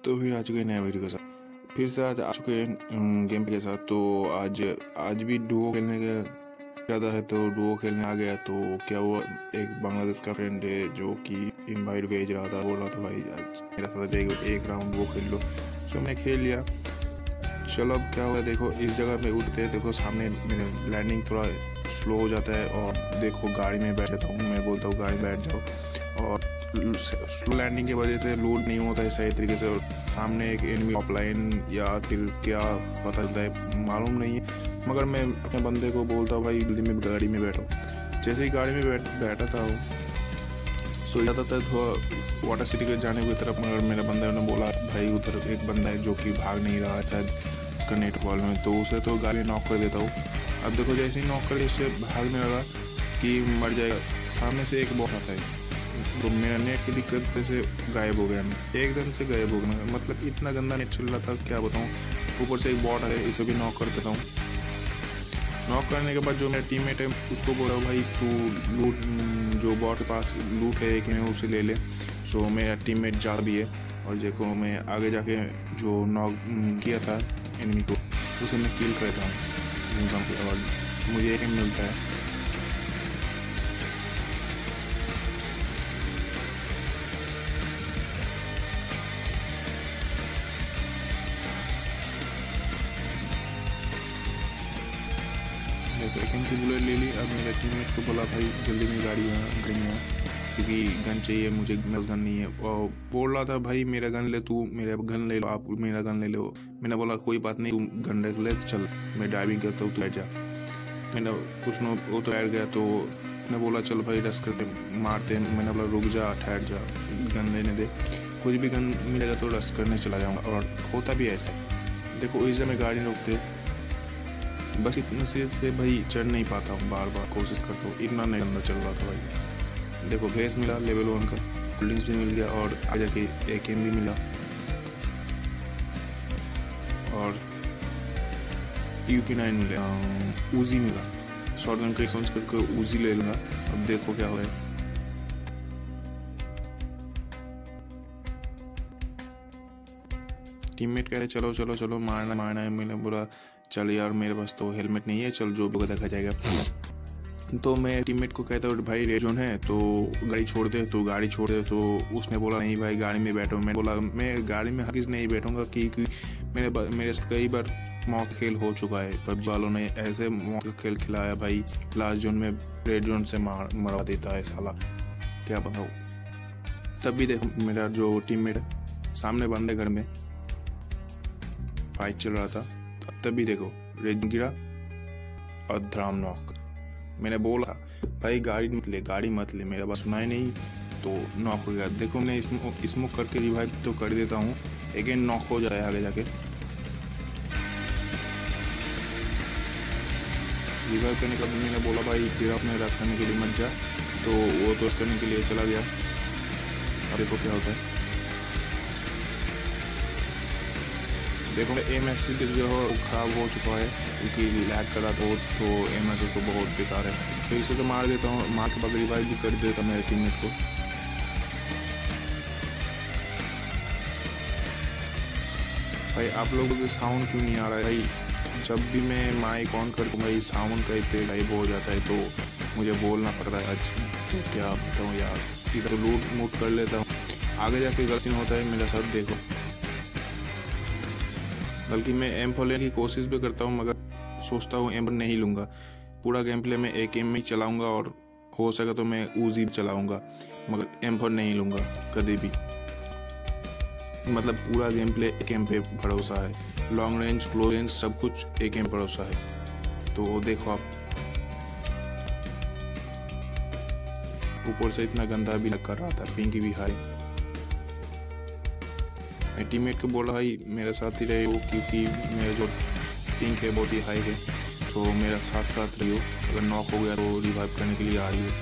तो फिर आ चुके हैं नए वीडियो के साथ, फिर से आज आ चुके हैं गेम के साथ। तो आज भी डुओ खेलने का ज़्यादा है, तो डुओ खेलने आ गया। तो क्या हुआ, एक बांग्लादेश का फ्रेंड है जो कि इनवाइट भेज रहा था, बोल रहा था भाई आज मेरा साथ एक राउंड वो खेल लो। तो मैंने खेल लिया। चलो अब क्या हुआ, देखो इस जगह पे उठते हैं, देखो सामने मेरे लैंडिंग थोड़ा स्लो हो जाता है और देखो गाड़ी में बैठ जाता हूँ। मैं बोलता हूँ गाड़ी में बैठ जाओ, और स्लो लैंडिंग की वजह से लोड नहीं होता है सही तरीके से। और सामने एक एनिमी ऑफलाइन या फिर क्या पता चलता है मालूम नहीं है, मगर मैं अपने बंदे को बोलता हूँ भाई जल्दी में गाड़ी में बैठो। जैसे ही गाड़ी में बैठा था वो सो जाता था थोड़ा वाटर सिटी के जाने की तरफ, मगर मेरे बंदे ने बोला भाई उधर एक बंदा है जो कि भाग नहीं रहा, शायद उसका नेट प्रॉब्लम है, तो उसे तो गाड़ी नॉक कर देता हूँ। अब देखो जैसे ही नॉक कर दे उससे भागने लगा कि मर जाएगा। सामने से एक बॉट आता है, तो मेरा नेट की दिक्कत से गायब हो गया, एकदम से गायब हो गया। मतलब इतना गंदा नेट चल रहा था क्या बताऊँ। ऊपर से एक बॉट है, इसे भी नॉक कर देता हूँ। नॉक करने के बाद जो मेरा टीममेट है उसको बोला भाई तू लूट, जो बॉट के पास लूट है कि नहीं उसे ले ले। सो मेरा टीममेट जा भी है, और देखो मैं आगे जाके जो नॉक किया था एनिमी को उसे मैं किल करता हूँ और मुझे एक मिलता है। सेकंड की बुलेट ले ली। अब मेरे टीममेट को बोला भाई जल्दी में गाड़ी यहाँ क्योंकि गन चाहिए मुझे, मेरा गन नहीं है। और बोल रहा था भाई मेरा गन ले, तू मेरा गन ले लो, आप मेरा गन ले लो। मैंने बोला कोई बात नहीं, तू गन रख ले, चल मैं ड्राइविंग करता हूँ, तू बैठ जा। मैंने कुछ न वो तो बैठ गया, तो उसने बोला चल भाई रस करते मारते। मैंने बोला रुक जा, ठहर जा, गन लेने दे, कुछ भी गन मिलेगा तो रस करने चला जाऊँगा। और होता भी ऐसा। देखो इस में गाड़ी रोकते, बस इतने से भाई चढ़ नहीं पाता हूँ, बार बार कोशिश करता हूँ, इतना नहीं गंदा चल रहा था भाई। देखो भेस मिला लेवल 1 का, कोल्ड ड्रिंक्स भी मिल गया, और आगे के AK भी मिला, और UP9 मिला, ऊजी मिला। शॉटगन का सोच करके ऊजी ले लूँगा। अब देखो क्या हो रहा है। टीममेट कह रहे चलो चलो चलो मारना है। मैंने बोला चल यार मेरे पास तो हेलमेट नहीं है, चल जो भी देखा जाएगा। तो मैं टीममेट को कहता हूँ भाई रेड जोन है तो गाड़ी छोड़ दे, तो गाड़ी छोड़ दे। तो उसने बोला नहीं भाई गाड़ी में बैठो। मैं बोला मैं गाड़ी में हरगिज़ नहीं बैठूंगा, क्योंकि मेरे साथ कई बार मौत खेल हो चुका है। पबजी वालों ने ऐसे मौत खेल खिलाया भाई, लास्ट जोन में रेड जोन से मरवा देता है साला, क्या बताऊँ। तब भी देखो मेरा जो टीममेट है सामने बंदे घर में फाइट चल रहा था, तभी देखो रेड गिरा और धड़ाम नॉक। मैंने बोला भाई गाड़ी मत ले, मेरा बात सुना ही नहीं, तो नॉक हो गया। देखो मैं स्मोक करके रिवाइव तो कर देता हूँ, अगेन नॉक हो जाए आगे जाके। रिवाइव करने का मैंने बोला भाई फिर अपने रस करने के लिए मत जा, तो वो तो रस करने के लिए चला गया। अब देखो क्या होता है। देखो एम एस जो है वो ख़राब हो चुका है, क्योंकि लैग कर रहा था तो एम एस तो बहुत बेकार है। तो इसे तो मार देता हूँ, मार के बाद रिवाइव भी कर देता मेरे टीममेट को। भाई आप लोगों को साउंड क्यों नहीं आ रहा है भाई? जब भी मैं माइक ऑन करता हूँ भाई साउंड का इतना लाइव हो जाता है, तो मुझे बोलना पड़ता है आज तो क्या बताऊँ यार। इधर लूट मूट कर लेता हूँ, आगे जाके गलती होता है मेरे साथ। देखो बल्कि मैं M4 लेने की कोशिश भी करता हूँ, मगर सोचता हूँ M4 नहीं लूँगा। पूरा गेम प्ले में AK में ही चलाऊँगा, और हो सके तो मैं ऊजी चलाऊँगा, मगर M4 नहीं लूँगा कभी भी। मतलब पूरा गेम प्ले AK पे भरोसा है, लॉन्ग रेंज क्लोज रेंज सब कुछ AK पे भरोसा है। तो देखो आप ऊपर से इतना गंदा भी कर रहा था, पिंक भी हाई। मैं टीममेट को बोला भाई मेरे साथ ही रहे हो, क्योंकि मेरा जो पिंक है बहुत ही हाई है, तो मेरा साथ रही हो, अगर नॉक हो गया तो रिवाइव करने के लिए आ रही हो।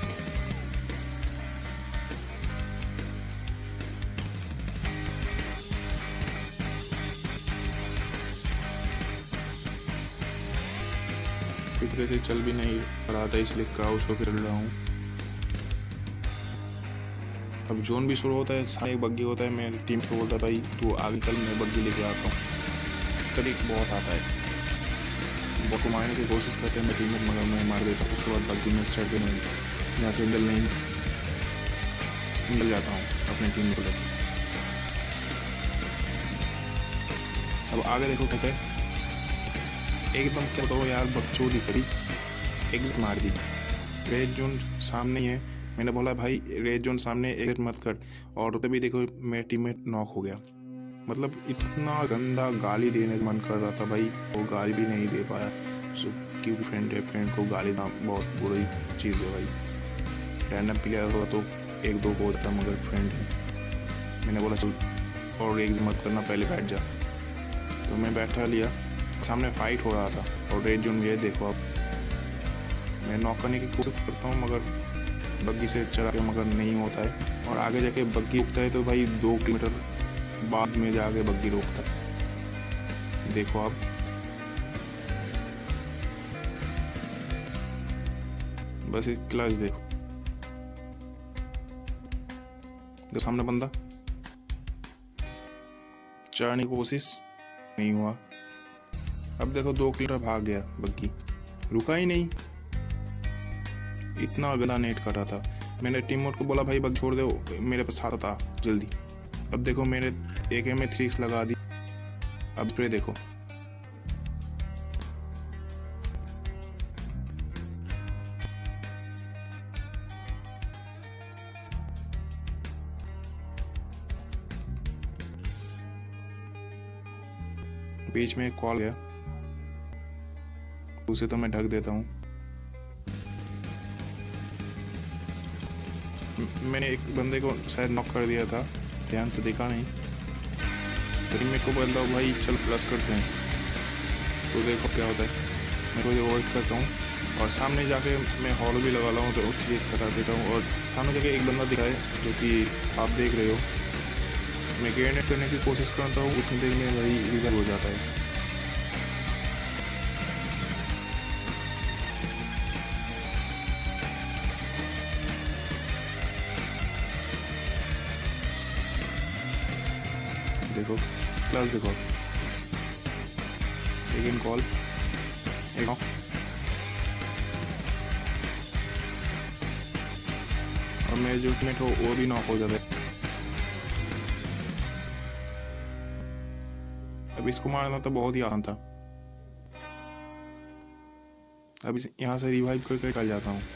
फिर से चल भी नहीं रहा था, इसलिए क्राउच होकर चल रहा हूँ। अब जोन भी शुरू होता है, सामने एक बग्गी होता है, मेरी टीम को बोलता है भाई तू आगे कल मैं बग्गी लेके आता हूँ। कभी बहुत आता है, बग को मारने की कोशिश करते हैं, मैं टीम मगर मैं मार देता हूँ। उसके बाद बग्गी में चढ़ के नहीं यहाँ से निकल जाता हूँ अपनी टीम को लेकर। अब आगे देखो क्या है, एकदम क्या बताओ यार, बकचोदी करी, एग्जिट मार दी। रेड जोन सामने ही है, मैंने बोला भाई रेड जोन सामने एग्जिट मत कर, और तभी देखो मेरे टीममेट नॉक हो गया। मतलब इतना गंदा गाली देने का मन कर रहा था भाई, वो गाली भी नहीं दे पाया। क्योंकि फ्रेंड है, फ्रेंड को गाली देना बहुत बुरी चीज़ है भाई। रैंडम प्लेयर हो तो एक दो को होता, मगर फ्रेंड है। मैंने बोला चल और एग्जिट मत करना, पहले बैठ जा। तो मैं बैठा लिया, सामने फाइट हो रहा था और रेड जोन ये देखो आप, मैं नॉक करने की कोशिश करता हूँ मगर बग्गी से चला के मगर नहीं होता है। और आगे जाके बग्गी रुकता है तो भाई 2 किलोमीटर बाद में जाके बग्गी रोकता है। देखो आप, बस एक क्लच देखो, तो सामने बंदा चढ़ने की कोशिश नहीं हुआ। अब देखो 2 किलोमीटर भाग गया, बग्गी रुका ही नहीं, इतना गंदा नेट कटा था। मैंने टीममेट को बोला भाई बग छोड़ दो, मेरे पास हाथ था जल्दी। अब देखो मेरे AK में 3x लगा दी। अब स्प्रे देखो, बीच में एक कॉल गया, उसे तो मैं ढक देता हूँ। मैंने एक बंदे को शायद नॉक कर दिया था, ध्यान से देखा नहीं। तो मेरे को बोलता हूँ भाई चल प्लस करते हैं, तो देखो क्या होता है। मैं थोड़ी अवॉइड करता हूँ और सामने जाके मैं हॉल भी लगा लाऊँ तो चीज़ लगा देता हूँ। और सामने जाके एक बंदा दिखा है जो कि आप देख रहे हो, मैं ग्रेनेड करने की कोशिश करता हूँ, उतनी देर में वही रिवाइव हो जाता है। देखो प्लस देखो, लेकिन कॉल एक और मेरे जो टीममेट हो वो भी नॉक हो जाता है। अब इसको मारना तो बहुत ही आसान था। अब यहाँ से रिवाइव करके निकल जाता हूँ।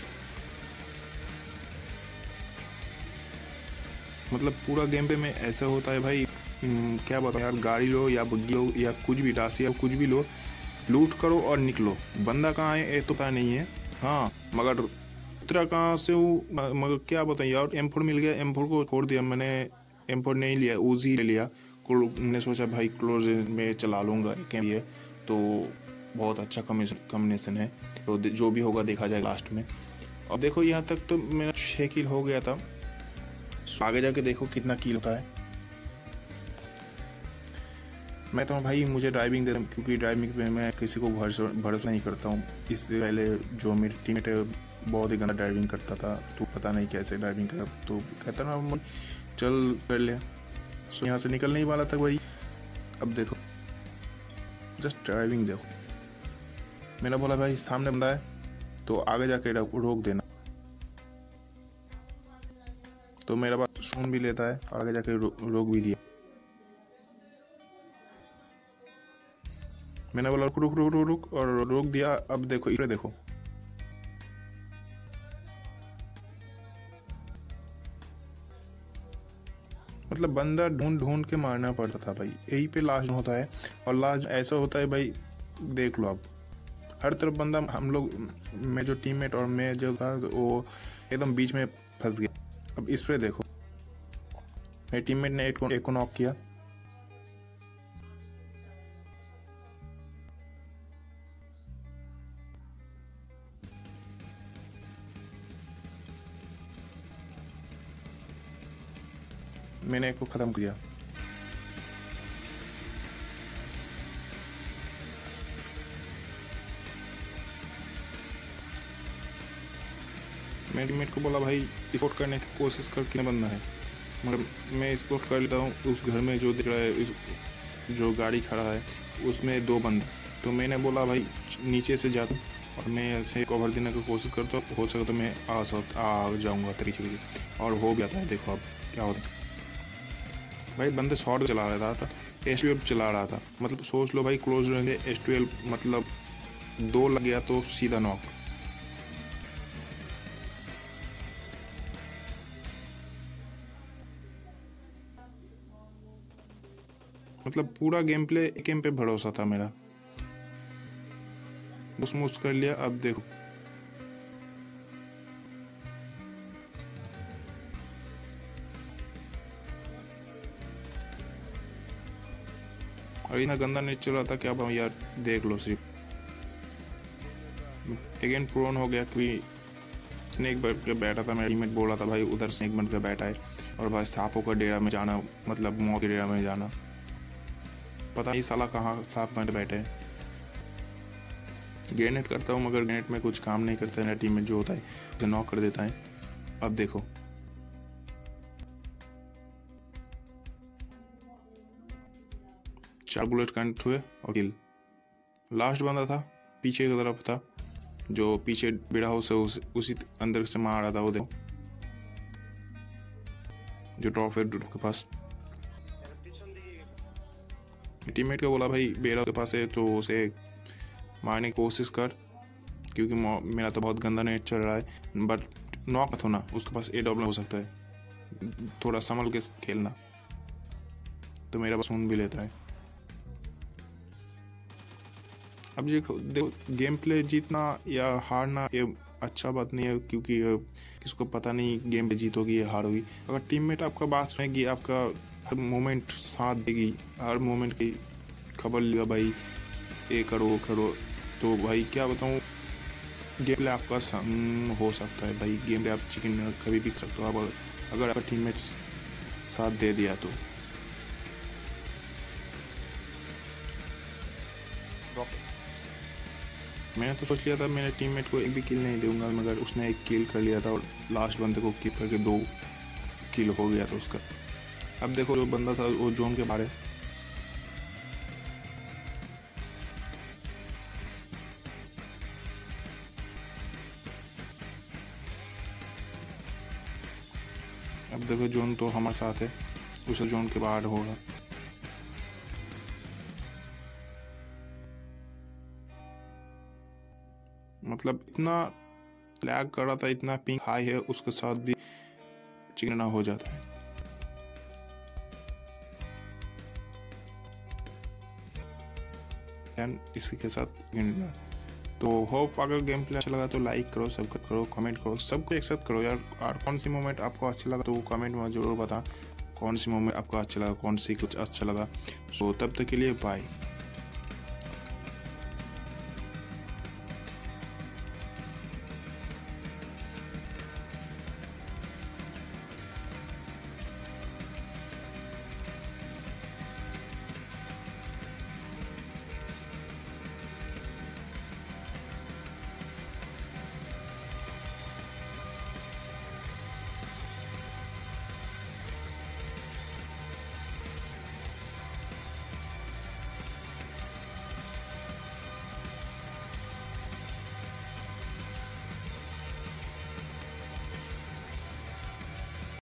मतलब पूरा गेम पे में ऐसा होता है भाई, क्या बताऊँ यार, गाड़ी लो या बग्गी लो या कुछ भी राशि या कुछ भी लो, लूट करो और निकलो। बंदा कहाँ है ये तो पता नहीं है, हाँ मगर उतरा कहाँ से वो, मगर क्या बताइए यार। M4 मिल गया, M4 को छोड़ दिया मैंने, M4 नहीं लिया, उजी ले लिया। मैंने सोचा भाई क्लोज में चला लूँगा, ये तो बहुत अच्छा कम्बिनेशन है, तो जो भी होगा देखा जाए लास्ट में। और देखो यहाँ तक तो मेरा 6 किल हो गया था, आगे जाके देखो कितना किल होता है। मैं तो भाई मुझे ड्राइविंग दे, क्योंकि ड्राइविंग पे मैं किसी को भरोसा नहीं करता हूँ। इससे पहले जो मेरे टीममेट बहुत ही गंदा ड्राइविंग करता था, तो पता नहीं कैसे ड्राइविंग कर, तो कहता ना चल कर ले, सो यहाँ से निकल नहीं वाला था भाई। अब देखो जस्ट ड्राइविंग देखो, मैंने बोला भाई सामने बंदा है तो आगे जाके रोक देना, तो मेरा बात सुन भी लेता है, आगे जाके रोक भी दिया। मैंने बोला रुक रुक रुक रुक रुक और रोक दिया। अब देखो इधर देखो, मतलब बंदा ढूंढ ढूंढ के मारना पड़ता था भाई, यही पे लास्ट होता है। और लास्ट ऐसा होता है भाई, देख लो आप, हर तरफ बंदा, हम लोग मैं जो टीममेट और मैं जो था वो एकदम बीच में फंस गया। अब इस पे देखो, मेरे टीममेट ने एक को नॉक किया, मैंने एक को खत्म किया। मेरे टीममेट को बोला भाई स्पॉट करने की कोशिश कर, कितना बंदा है। मगर मैं इसको कर लेता हूँ। उस घर में जो दिख रहा है, जो गाड़ी खड़ा है उसमें 2 बंदे, तो मैंने बोला भाई नीचे से जाता हूँ और मैं ऐसे कवर देने की कोशिश करता हूँ, हो सके तो मैं आ जाऊँगा तरीके से, और हो गया था। देखो अब क्या होता है भाई, बंदे शॉट चला रहा था, S12 चला रहा था, मतलब सोच लो भाई क्लोज रेंज S12, मतलब 2 लग गया तो सीधा नॉक। मतलब पूरा गेम प्ले गेम पे भरोसा था मेरा, बस मुझ कर लिया। अब देखो और इतना गंदा नेट चल रहा था, क्या बताऊं यार, देख लो सिर्फ। अगेन प्रोन हो गया कि स्नेक बन के बैठा था, मेरा टीममेट बोला था भाई उधर स्नेक बन के बैठा है, और भाई सांपों का डेरा में जाना, मतलब मौत के डेरा में जाना, पता नहीं साला कहाँ सांप बन के बैठे हैं। ग्रेनेड करता हूँ मगर ग्रेनेड में कुछ काम नहीं करता है, मेरा टीममेट जो होता है उसे नॉक कर देता है। अब देखो चार बुलेट कनेक्ट हुए और किल। लास्ट बंदा था पीछे की तरफ था, जो पीछे बेड़ा हाउस है उसी अंदर से मार रहा था, वो देखो जो ड्रॉप है के पास। टीममेट को बोला भाई बेड़ा के पास है तो उसे मारने की कोशिश कर, क्योंकि मेरा तो बहुत गंदा नेट चल रहा है, बट नॉक मत होना, उसके पास AW हो सकता है, थोड़ा संभल के खेलना। तो मेरा बस सुन भी लेता है। अब ये देखो गेम प्ले जीतना या हारना ये अच्छा बात नहीं है, क्योंकि किसको पता नहीं गेम पे जीतोगी या हारोगी। अगर टीममेट आपका बात सुनेगी, आपका हर मोमेंट साथ देगी, हर मोमेंट की खबर लेगा भाई ये करो वो करो, तो भाई क्या बताऊँ, गेम प्ले आपका हो सकता है भाई। गेम प्ले आप चिकन डिनर कभी भी कर सकते हो आप, अगर आपका टीममेट्स साथ दे दिया तो। मैंने तो सोच लिया था मेरे टीममेट को एक भी किल नहीं दूंगा, मगर उसने 1 किल कर लिया था और लास्ट बंदे को कीप करके 2 किल हो गया था उसका। अब देखो जो बंदा था वो जोन के बाहर है। अब देखो जोन तो हमारे साथ है, उसे जोन के बाहर होगा। मतलब इतना लैग कर रहा था, इतना पिंग हाई है, उसके साथ भी चिकना हो जाता है। इसी के साथ तो होप अगर गेम प्ले अच्छा लगा तो लाइक करो, सब्सक्राइब करो, कमेंट करो, सबको एक साथ करो यार। और कौन सी मोमेंट आपको अच्छा लगा तो कमेंट में जरूर बता, कौन सी मोमेंट आपको अच्छा लगा, कौन सी कुछ अच्छा लगा। सो तब तक के लिए बाय।